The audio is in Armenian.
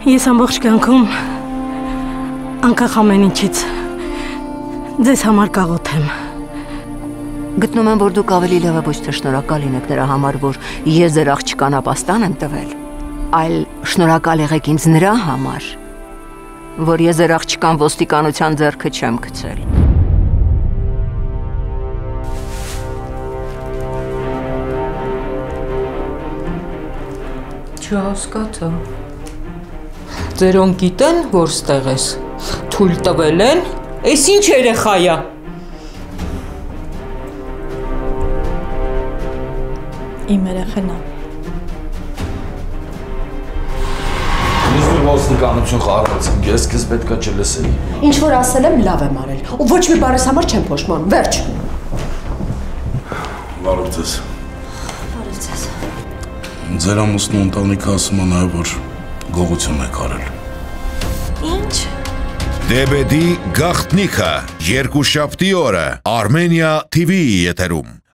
Ես ամբողջ կյանքում անկախ ամեն ինչից ձեզ համար կաղոթեմ։ Գտնում եմ, որ դուք ավելի լավ ոչ թե շնորհակալ լինեք նրա համար, որ ես ձեր աղջկան ապաստան եմ տվել, այլ շնորհակալ եղեք ինձ նրա համար, որ ես ձեր աղջկան ոստիկանության ձեռքը չեմ գցել։ Չհասկացա։ Ձերոն գիտեն, որ ստեղ ես, թույլ տվել են, էս ինչ երեխա է։ Իմ երեխան է։ Ինձ մի ոստիկանություն խառնեցին, ես քեզ պետքա չլսեի։ Ինչ որ ասել եմ, լավ եմ արել, ու ոչ մի բառս համար չեմ փոշմանում, վերջ։ Բարև ձեզ։ Բարև ձեզ։ Ձեր ամուսնու ընտանիքը ասում է նաև, որ գողություն եք արել։ Ինչ։ Դեբեդի գաղտնիքը երկուշաբթի օրը Armenia TV-ի եթերում։